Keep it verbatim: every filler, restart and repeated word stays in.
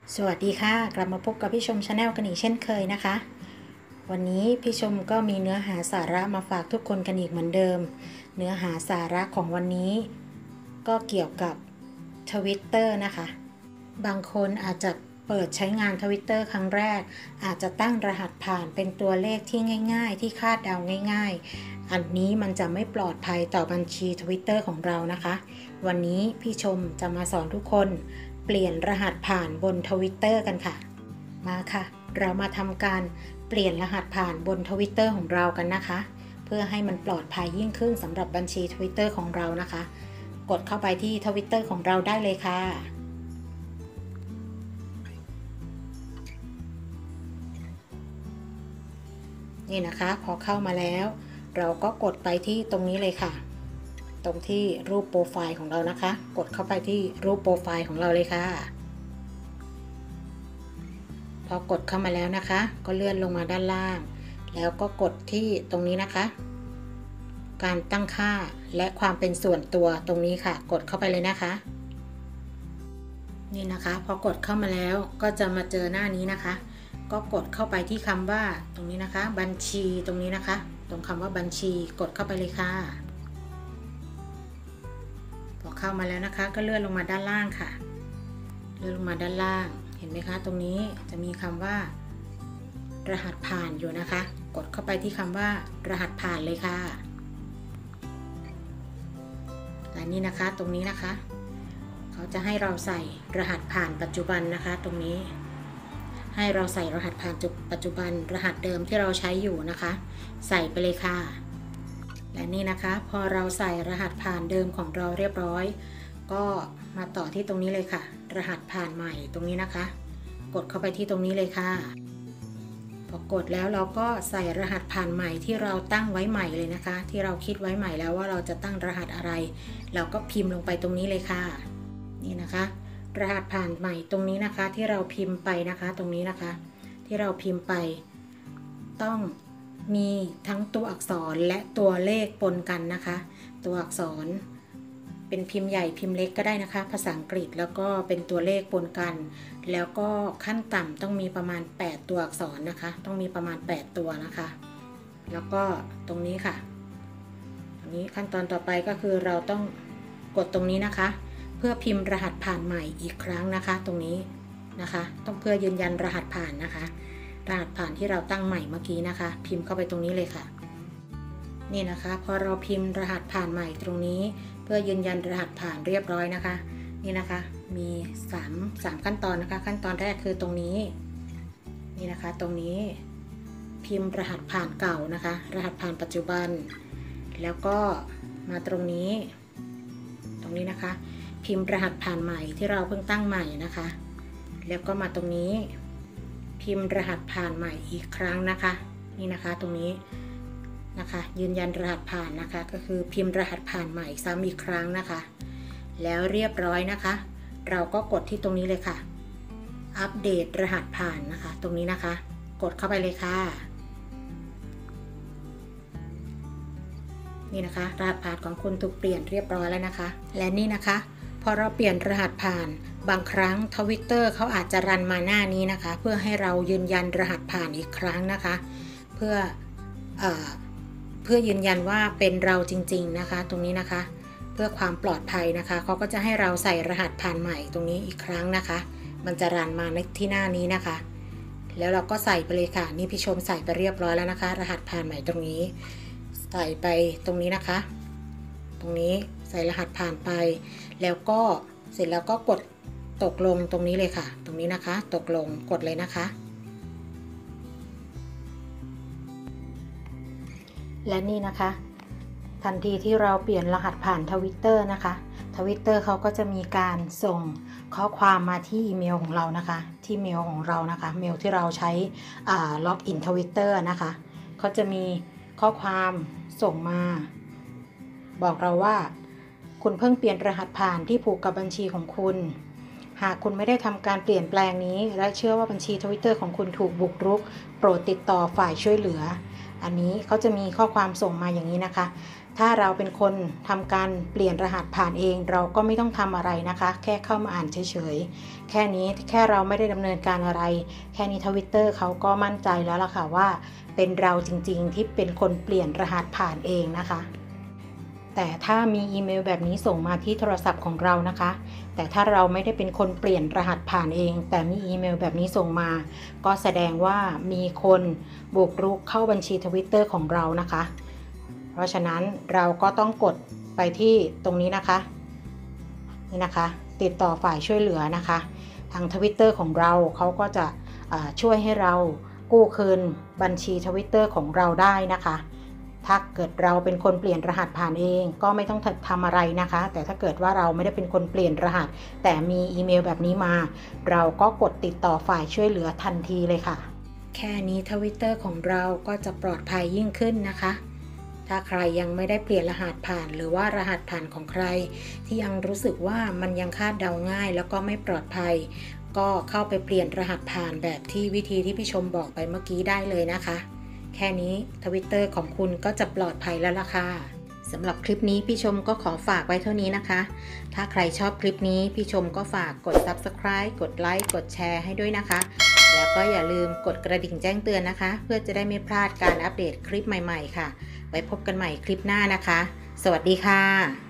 สวัสดีค่ะกลับมาพบกับพี่ชมชาแนลกันอีกเช่นเคยนะคะวันนี้พี่ชมก็มีเนื้อหาสาระมาฝากทุกคนกันอีกเหมือนเดิมเนื้อหาสาระของวันนี้ก็เกี่ยวกับ Twitter นะคะบางคนอาจจะเปิดใช้งาน Twitter ครั้งแรกอาจจะตั้งรหัสผ่านเป็นตัวเลขที่ง่ายๆที่คาดเดาง่ายๆอันนี้มันจะไม่ปลอดภัยต่อบัญชี Twitter ของเรานะคะวันนี้พี่ชมจะมาสอนทุกคนเปลี่ยนรหัสผ่านบน Twitter กันค่ะมาค่ะเรามาทำการเปลี่ยนรหัสผ่านบน Twitter ของเรากันนะคะเพื่อให้มันปลอดภัยยิ่งขึ้นสำหรับบัญชี Twitter ของเรานะคะกดเข้าไปที่ Twitter ของเราได้เลยค่ะนี่นะคะพอเข้ามาแล้วเราก็กดไปที่ตรงนี้เลยค่ะตรงที่รูปโปรไฟล์ของเรานะคะกดเข้าไปที่รูปโปรไฟล์ของเราเลยค่ะพอกดเข้ามาแล้วนะคะก็เลื่อนลงมาด้านล่างแล้วก็กดที่ตรงนี้นะคะการตั้งค่าและความเป็นส่วนตัวตรงนี้ค่ะกดเข้าไปเลยนะคะนี่นะคะพอกดเข้ามาแล้วก็จะมาเจอหน้านี้นะคะก็กดเข้าไปที่คำว่าตรงนี้นะคะบัญชีตรงนี้นะคะตรงคำว่าบัญชีกดเข้าไปเลยค่ะพอเข้ามาแล้วนะคะก็เลื่อนลงมาด้านล่างค่ะเลื่อนลงมาด้านล่างเห็นไหมคะตรงนี้จะมีคำว่ารหัสผ่านอยู่นะคะกดเข้าไปที่คำว่ารหัสผ่านเลยค่ะและนี่นะคะตรงนี้นะคะเขาจะให้เราใส่รหัสผ่านปัจจุบันนะคะตรงนี้ให้เราใส่รหัสผ่านปัจจุบันรหัสเดิมที่เราใช้อยู่นะคะใส่ไปเลยค่ะและนี่นะคะพอเราใส่รหัสผ่านเดิมของเราเรียบร้อยก็มาต่อที่ตรงนี้เลยค่ะรหัสผ่านใหม่ตรงนี้นะคะกดเข้าไปที่ตรงนี้เลยค่ะพอกดแล้วเราก็ใส่รหัสผ่านใหม่ที่เราตั้งไว้ใหม่เลยนะคะที่เราคิดไว้ใหม่แล้วว่าเราจะตั้งรหัสอะไรเราก็พิมพ์ลงไปตรงนี้เลยค่ะนี่นะคะรหัสผ่านใหม่ตรงนี้นะคะที่เราพิมพ์ไปนะคะตรงนี้นะคะที่เราพิมพ์ไปต้องมีทั้งตัวอักษรและตัวเลขปนกันนะคะตัวอักษรเป็นพิมพ์ใหญ่พิมพ์เล็กก็ได้นะคะภาษาอังกฤษแล้วก็เป็นตัวเลขปนกันแล้วก็ขั้นต่ำต้องมีประมาณแปดตัวอักษรนะคะต้องมีประมาณแปดตัวนะคะแล้วก็ตรงนี้ค่ะตรงนี้ขั้นตอนต่อไปก็คือเราต้องกดตรงนี้นะคะเพื่อพิมพ์รหัสผ่านใหม่อีกครั้งนะคะตรงนี้นะคะต้องเพื่อยืนยันรหัสผ่านนะคะรหัสผ่านที่เราตั้งใหม่เมื่อกี้นะคะพิมพ์เข้าไปตรงนี้เลยค่ะนี่นะคะพอเราพิมพ์รหัสผ่านใหม่ตรงนี้เพื่อยืนยันรหัสผ่านเรียบร้อยนะคะนี่นะคะมีสาม สามขั้นตอนนะคะขั้นตอนแรกคือตรงนี้นี่นะคะตรงนี้พิมพ์รหัสผ่านเก่านะคะรหัสผ่านปัจจุบันแล้วก็มาตรงนี้ตรงนี้นะคะพิมพ์รหัสผ่านใหม่ที่เราเพิ่งตั้งใหม่นะคะแล้วก็มาตรงนี้พิมพ์รหัสผ่านใหม่อีกครั้งนะคะนี่นะคะตรงนี้นะคะยืนยันรหัสผ่านนะคะก็คือพิมพ์รหัสผ่านใหม่ซ้ำอีกครั้งนะคะแล้วเรียบร้อยนะคะเราก็กดที่ตรงนี้เลยค่ะอัปเดตรหัสผ่านนะคะตรงนี้นะคะกดเข้าไปเลยค่ะนี่นะคะรหัสผ่านของคุณถูกเปลี่ยนเรียบร้อยแล้วนะคะและนี่นะคะพอเราเปลี่ยนรหัสผ่านบางครั้ง Twitter เขาอาจจะรันมาหน้านี้นะคะเพื่อให้เรายืนยันรหัสผ่านอีกครั้งนะคะเพื่อเอ่อเพื่อยืนยันว่าเป็นเราจริงๆนะคะตรงนี้นะคะเพื่อความปลอดภัยนะคะเขาก็จะให้เราใส่รหัสผ่านใหม่ตรงนี้อีกครั้งนะคะมันจะรันมาในที่หน้านี้นะคะแล้วเราก็ใส่ไปเลยค่ะนี่พี่ชมใส่ไปเรียบร้อยแล้วนะคะรหัสผ่านใหม่ตรงนี้ใส่ไปตรงนี้นะคะตรงนี้ใส่รหัสผ่านไปแล้วก็เสร็จแล้วก็กดตกลงตรงนี้เลยค่ะตรงนี้นะคะตกลงกดเลยนะคะและนี่นะคะทันทีที่เราเปลี่ยนรหัสผ่าน Twitter นะคะ Twitter เขาก็จะมีการส่งข้อความมาที่อีเมลของเรานะคะที่เมลของเรานะคะเมลที่เราใช้ล็อกอิน Twitter นะคะเขาจะมีข้อความส่งมาบอกเราว่าคุณเพิ่งเปลี่ยนรหัสผ่านที่ผูกกับบัญชีของคุณหากคุณไม่ได้ทำการเปลี่ยนแปลงนี้และเชื่อว่าบัญชี Twitter ของคุณถูกบุกรุกโปรดติดต่อฝ่ายช่วยเหลืออันนี้เขาจะมีข้อความส่งมาอย่างนี้นะคะถ้าเราเป็นคนทำการเปลี่ยนรหัสผ่านเองเราก็ไม่ต้องทำอะไรนะคะแค่เข้ามาอ่านเฉยๆแค่นี้แค่เราไม่ได้ดำเนินการอะไรแค่นี้ Twitter เขาก็มั่นใจแล้วล่ะค่ะว่าเป็นเราจริงๆที่เป็นคนเปลี่ยนรหัสผ่านเองนะคะแต่ถ้ามีอีเมลแบบนี้ส่งมาที่โทรศัพท์ของเรานะคะแต่ถ้าเราไม่ได้เป็นคนเปลี่ยนรหัสผ่านเองแต่มีอีเมลแบบนี้ส่งมาก็แสดงว่ามีคนบุกรุกเข้าบัญชี Twitter ของเรานะคะเพราะฉะนั้นเราก็ต้องกดไปที่ตรงนี้นะคะนี่นะคะติดต่อฝ่ายช่วยเหลือนะคะทาง Twitter ของเราเขาก็จะช่วยให้เรากู้คืนบัญชี Twitter ของเราได้นะคะถ้าเกิดเราเป็นคนเปลี่ยนรหัสผ่านเองก็ไม่ต้องทำอะไรนะคะแต่ถ้าเกิดว่าเราไม่ได้เป็นคนเปลี่ยนรหัสแต่มีอีเมลแบบนี้มาเราก็กดติดต่อฝ่ายช่วยเหลือทันทีเลยค่ะแค่นี้ Twitter ของเราก็จะปลอดภัยยิ่งขึ้นนะคะถ้าใครยังไม่ได้เปลี่ยนรหัสผ่านหรือว่ารหัสผ่านของใครที่ยังรู้สึกว่ามันยังคาดเดาง่ายแล้วก็ไม่ปลอดภัยก็เข้าไปเปลี่ยนรหัสผ่านแบบที่วิธีที่พี่ชมบอกไปเมื่อกี้ได้เลยนะคะแค่นี้ Twitter ของคุณก็จะปลอดภัยแล้วล่ะค่ะสำหรับคลิปนี้พี่ชมก็ขอฝากไว้เท่านี้นะคะถ้าใครชอบคลิปนี้พี่ชมก็ฝากกด ซับสไครบ์ กดไลค์กดแชร์ให้ด้วยนะคะแล้วก็อย่าลืมกดกระดิ่งแจ้งเตือนนะคะเพื่อจะได้ไม่พลาดการอัปเดตคลิปใหม่ๆค่ะไว้พบกันใหม่คลิปหน้านะคะสวัสดีค่ะ